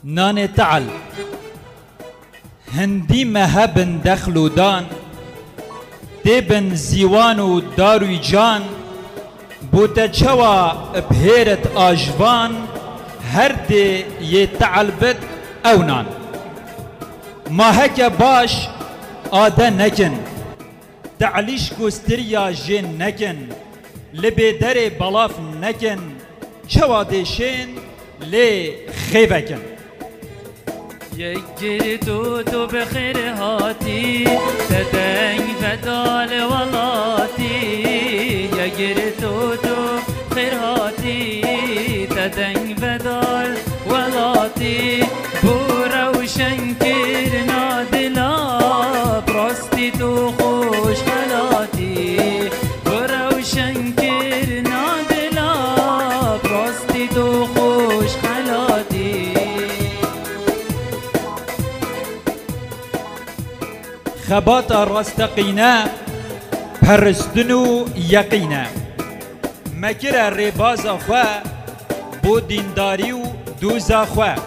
نان تعل هندی مهبن دخلو دان دبن زیوانو داروی جان بوده چوا بهیرت آجوان هر ده یه تعل بد او نان ماهک باش آده نکن تعلیش گستریا جن نکن لبه در بلاف نکن چوا دشین لی خیبکن يجري تو بخير هاتي تدني بدال ولاتي يجري تو بخير هاتي تدني بدال ولاتي بورا وشنكر نادلا براستي تو خوش خلاتي بورا وشنكر نادلا براستي تو خوش خلاتي خبات رستقینا پرستنو یقینا مکر ریباز خواه بو دینداری و دوزا خواه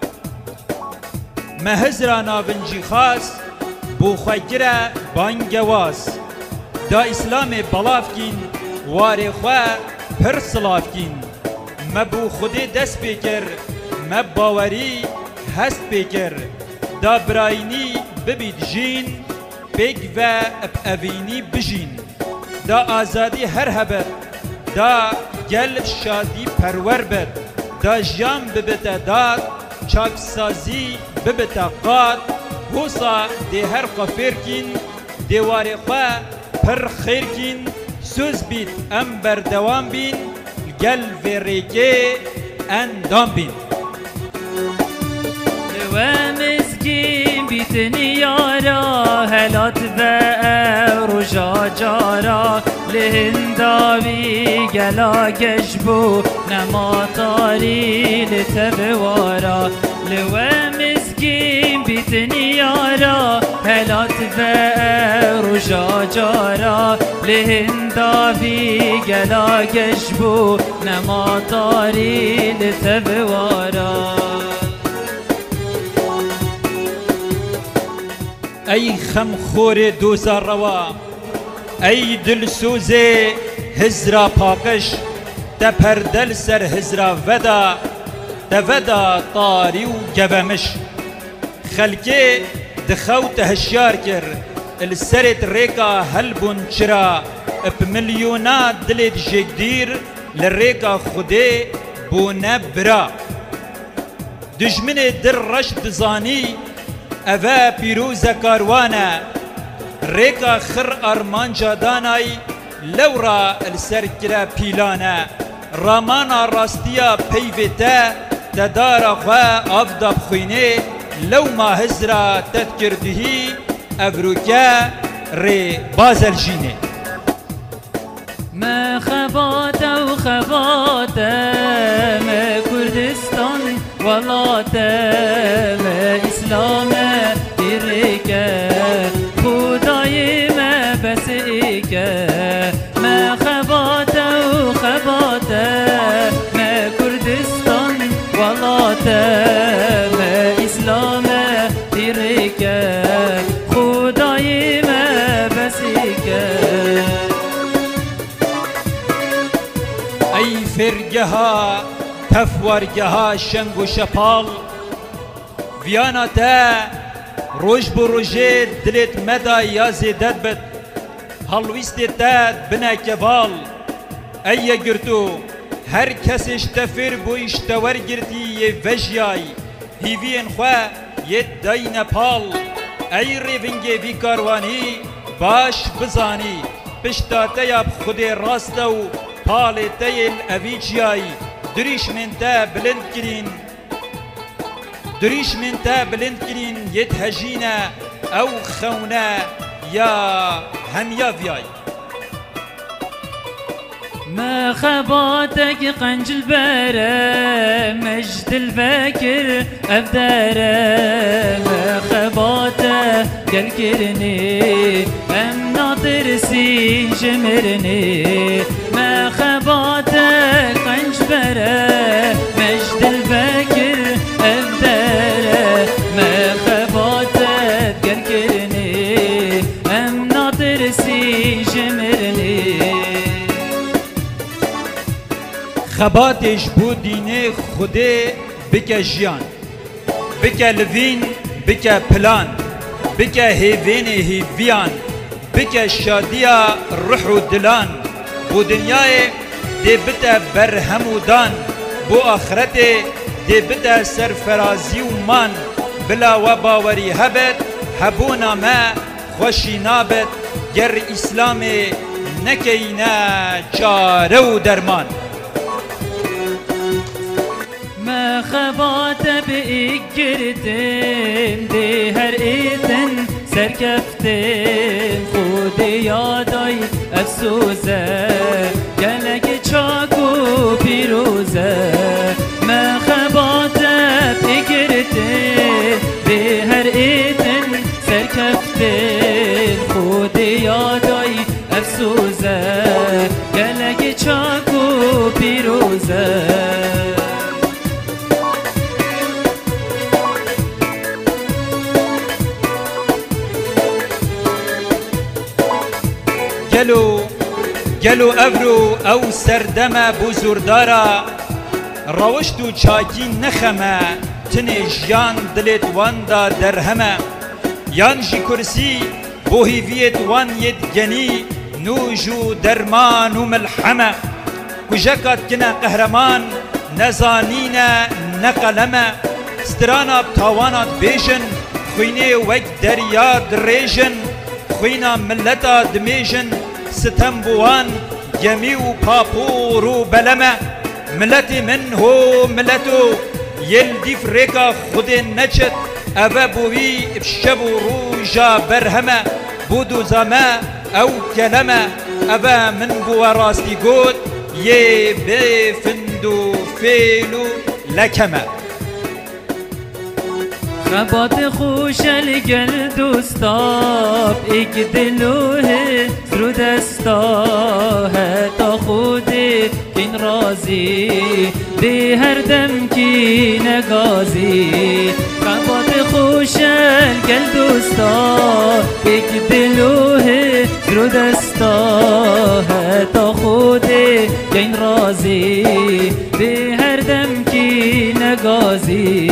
مهزرا ناونجی خاص بو خواه بانگواز دا اسلام بلاف کین وار خواه پر صلاف کین مبو خودی دست بکر مب باوری هست بکر دا براینی ببید جین بگ و اوینی بجین دا آزادی هر هبت دا گل شادی پرور بد دا جام ببتا داد چاک سازی ببتا قاد بوسا ده هر قفر کین دیوار خواه پر خیر کین سوز بید ام بردوام بین گل و ریگه اندام بین ومسكين بيتني يارا هلات رجا جارا لهنداوي قلا قشبو نما طاري لتبوارا لومسكين بيتني يارا هلات رجا جارا لهنداوي قلا قشبو نما طاري لتبوارا ای خمخور دوزا روا ای دلسوزه هزرا پاکش تپردل سر هزرا ودا دودا طاری و گومش خلکه دخوت هشیار کر السرت ریکا هلبون چرا بمليونات دلت جدير للريكا خدي بونا برا دجمن در رشد زاني أفا بيروز كاروانا ريكا خر أرمان جاداناي لورا السركرا بيلانا رامانا راستيا بيفتا تدار خوا أفضل بخيني لو ما هزرا تذكرته أفروكا ري بازل جيني ما خباته وخباته ما كردستان ولاته ما إسلامه بريكه خداي ما بسيكه ما خباته وخباته ما كردستان ولاته ما إسلامه بريكه خداي ما بسيكه أي فرجها تفورجها شنگ و شپال ویانا تا روش بروجه دلت مدا یا زیدت بد هلویست تا بنا کبال ای گرتو هر کسش تفر بو اشتور گرتی یه وجیای هیوین خواه یه دای نپال ای ریونگی بی کاروانی باش بزانی پشتا یا خود راست و پال تیل اویجیای دریش من تا بلند کرین دریش من تا بلند کرین یت هجینا او خونا یا همیا ویای ما خباتك قنج البارة مجد الباكر أبدارة ما خباته قل كرني أم ناطر سي جمرني ما خباته قنج بارة مجد الباكر أبدارة خباتش بو دینه خوده بکه جیان بکه لوین بکه پلان بکه هیوین هیویان بکه شادیا روح و دلان بو دنیای دی بته برهمودان بو آخرت دی بته سرفرازی و مان بلا و باوری هبت هبونا ما خوشی نابت گر اسلام نکینا چاره و درمان ما خبات بإجردم دي هر إيتن سركفتم خود ياداي أفسوزة جلق چاكو بيروزة ما خبات بإجردم دي هر إيتن سركفتم خود ياداي أفسوزة جلق چاكو بيروزة گلو افرو او سردمه بزردارا روشتو چاکی نخمه تنه جیان دلت واندا درهمه یان جی کرسی بو هیویت وان ید گنی نوجو درمان و ملحمه کجکات کنا قهرمان نزانینه نقلمه سترانا بتاوانات بیشن خوینه وک دریا دریجن خوینا ملتا دمیجن ستم بوان جمی و پاپور و بلمه ملتی من هو ملتو یل دیف ریکا خود نچت اوه بوی بشب و روژا برهمه بودو زمه او کلمه اوه من بو راستی گود یه بفندو فیلو لکمه خبات خوش الگل دوستاب ایک دلوه زرو دستا هتا خودی کن رازی دی هر دم کی نگازی خبات خوش الگل دوستاب ایک دلوه زرو دستا هتا خودی کن رازی دی هر دم کی نگازی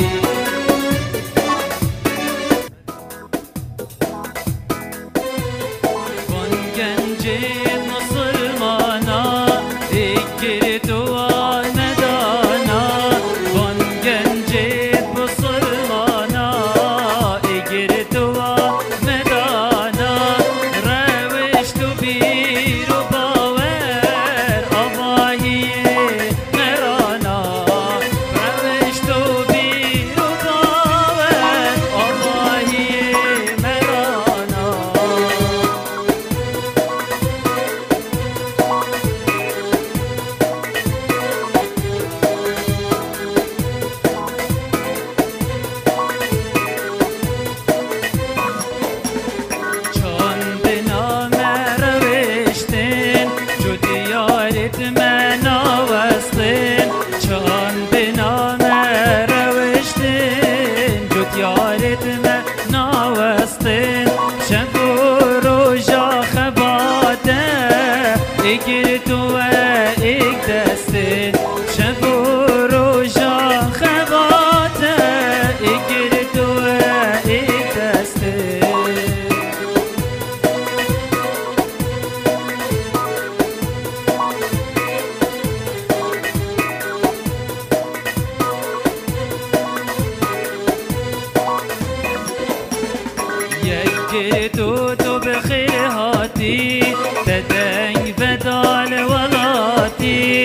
تو بخیر هاتی تدنگ بدال ولاتی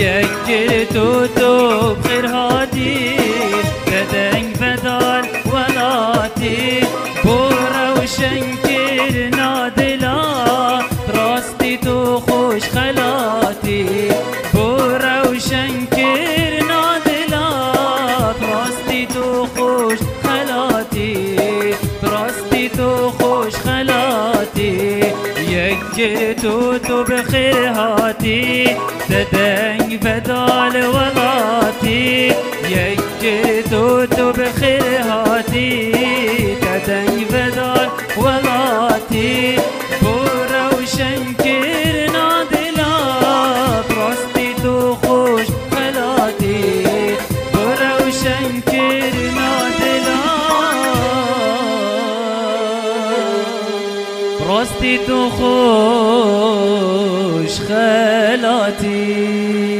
یک تو بخیر هاتی تدنگ بدال ولاتی بورا و شنکر نادلا راستی تو خوش خلاتی بورا و شنکر نادلا راستی تو خوش خلاتی براستی تو خوش خلاتی یک تو بخیر هاتی تدنگ بدال ولاتی یک تو بخیر هاتی تدنگ بدال ولاتی برو شنکر نادلا براستی تو خوش راستی تو خوش خلاتی